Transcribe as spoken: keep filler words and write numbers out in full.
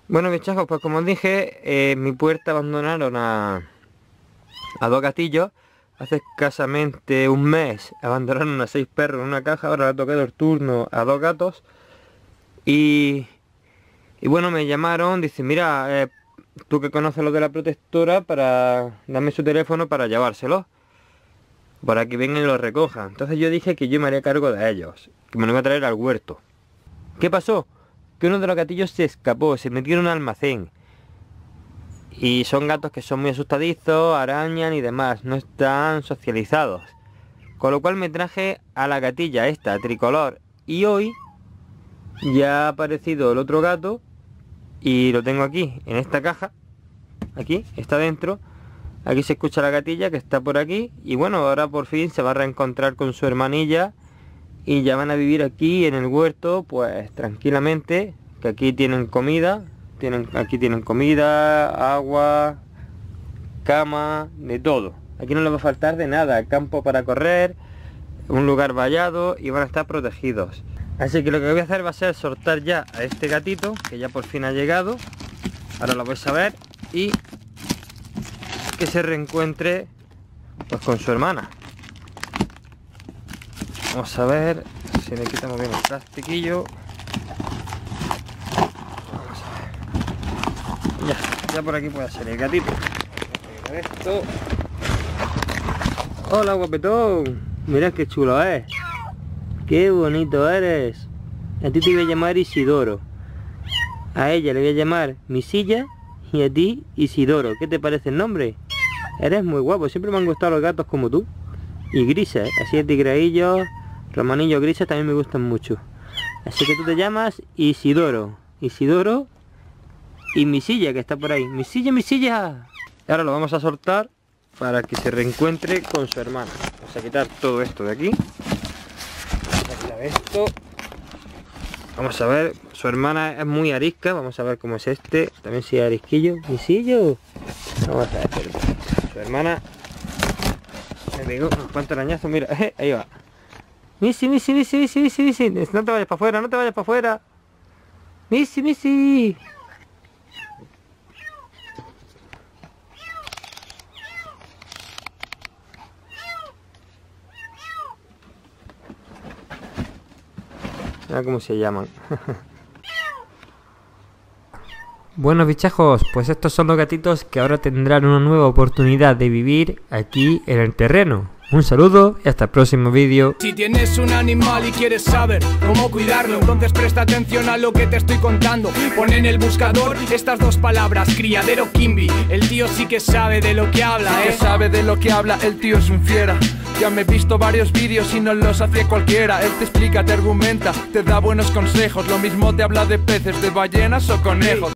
Bueno, bichajos, pues como os dije, eh, en mi puerta abandonaron a, a dos gatillos. Hace escasamente un mes abandonaron a seis perros en una caja. Ahora le ha tocado el turno a dos gatos. Y, y bueno, me llamaron, dicen, mira, eh, tú que conoces lo de la protectora, para darme su teléfono para llevárselo, para que vengan y lo recojan. Entonces yo dije que yo me haría cargo de ellos, que me lo iba a traer al huerto. ¿Qué pasó? Que uno de los gatillos se escapó, se metió en un almacén. Y son gatos que son muy asustadizos, arañan y demás, no están socializados. Con lo cual me traje a la gatilla esta, tricolor. Y hoy ya ha aparecido el otro gato y lo tengo aquí, en esta caja. Aquí, está dentro. Aquí se escucha la gatilla que está por aquí. Y bueno, ahora por fin se va a reencontrar con su hermanilla. Y ya van a vivir aquí en el huerto, pues tranquilamente. Que aquí tienen comida. Tienen, aquí tienen comida, agua, cama, de todo. Aquí no les va a faltar de nada. Campo para correr, un lugar vallado y van a estar protegidos. Así que lo que voy a hacer va a ser soltar ya a este gatito, que ya por fin ha llegado. Ahora lo vais a ver. Y que se reencuentre pues con su hermana. Vamos a ver si le quitamos bien el plastiquillo. Vamos a ver. Ya, ya por aquí puede ser el gatito. Esto. Hola, guapetón. Mirad qué chulo es. Qué bonito eres. A ti te voy a llamar Isidoro. A ella le voy a llamar Misilla. Y a ti Isidoro. ¿Qué te parece el nombre? Eres muy guapo. Siempre me han gustado los gatos como tú. Y grises. Así es, tigreillos, romanillos grises también me gustan mucho. Así que tú te llamas Isidoro. Isidoro y Misilla, que está por ahí. Misilla, Misilla. Ahora lo vamos a soltar para que se reencuentre con su hermana. Vamos a quitar todo esto de aquí. Vamos a quitar esto. Vamos a ver, su hermana es muy arisca. Vamos a ver cómo es este. También si es arisquillo. Misillo. Vamos a ver, su hermana me pegó un cuanto arañazo. Mira, eh, ahí va. Misi, Misi, Misi, Misi, Misi, Misi. No te vayas para afuera, no te vayas para afuera. Misi, Misi. Mira cómo se llaman. Bueno, bichajos, pues estos son los gatitos que ahora tendrán una nueva oportunidad de vivir aquí en el terreno. Un saludo y hasta el próximo vídeo. Si tienes un animal y quieres saber cómo cuidarlo, entonces presta atención a lo que te estoy contando. Pon en el buscador estas dos palabras, criadero Kimby. El tío sí que sabe de lo que habla, sí ¿eh? que sabe de lo que habla, el tío es un fiera. Ya me he visto varios vídeos y no los hace cualquiera. Él te explica, te argumenta, te da buenos consejos. Lo mismo te habla de peces, de ballenas o conejos.